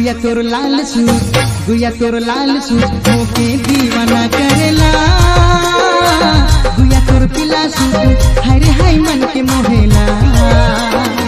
गुया तोर लाल सूट, गुया तोर लाल सूट मोके दीवाना करेला। गुया तोर पीला सूट हाय रे हाय मन के मोहेला।